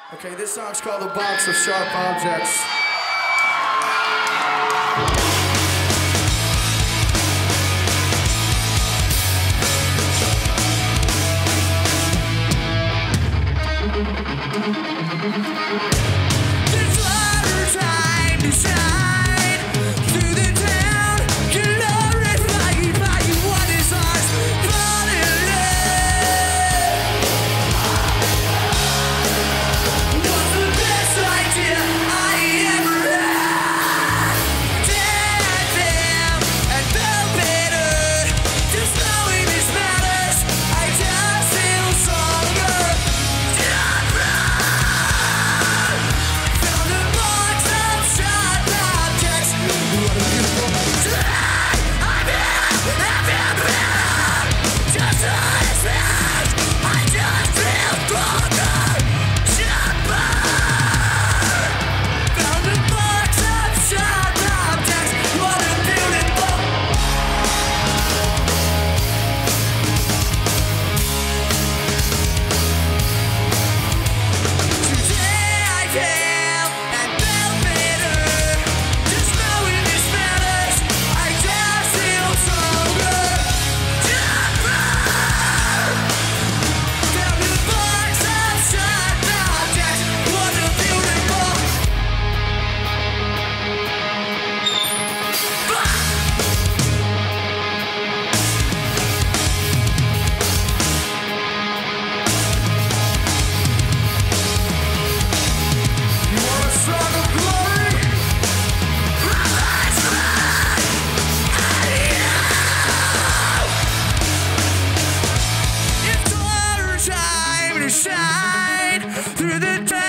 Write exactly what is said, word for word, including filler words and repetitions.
Okay, this song's called The Box of Sharp Objects. It's our time to shine through the town, glorified by what is ours. Fall in love was the best idea I ever had. Dad them and felt better. Just knowing this matters, I just feel stronger. Found a box of sharp objects. What a beautiful tonight. I'm here, I'm here, just to listen. I just feel stronger, sharper. Found a box of sharp objects. What a beautiful. Today I feel and felt better. Just knowing this matters, I just feel stronger. Jumper! Found a box of sharp objects. What a beautiful. You want a song of glory? It's our time to shine through the